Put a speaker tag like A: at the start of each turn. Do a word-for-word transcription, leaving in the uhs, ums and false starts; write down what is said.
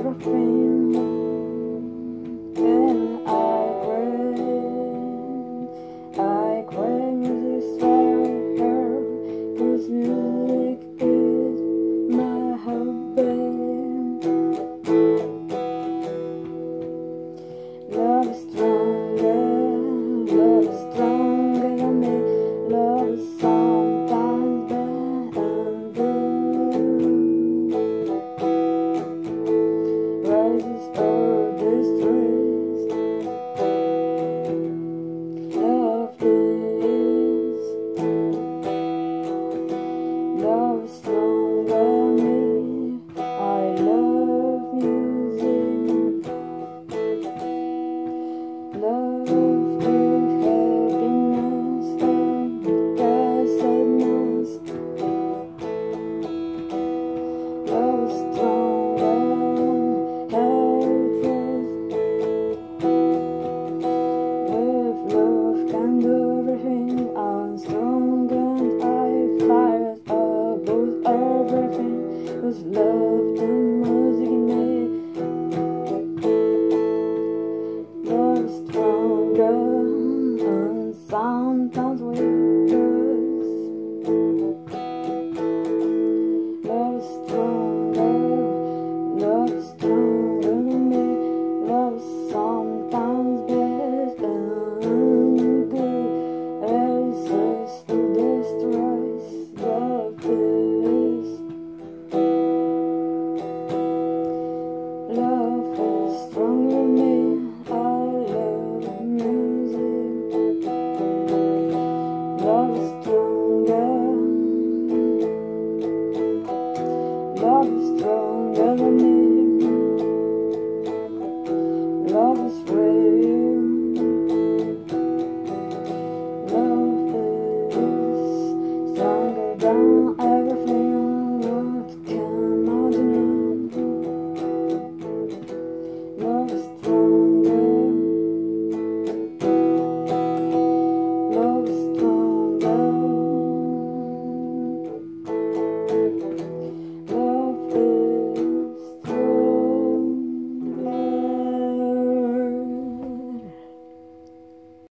A: everything, and I cry, I cry music's fire, 'cause music is my hobby. Love is stronger, love is stronger than me, love is sometimes bad and blue. Rises or destroys, love is, love is stronger than me, I love music. Love gives happiness and there's sadness. Love is stronger than hatred. With love can do everything. I'm strong and I fight about everything. With love the music in me. Love is stronger and sometimes weak. Love is stronger, love is stronger than me. Love is sometimes bad and good. Answers to destroys, love is. Love is stronger than me. I love music. Love is stronger. Love is stronger than me. Love is real. Love is stronger than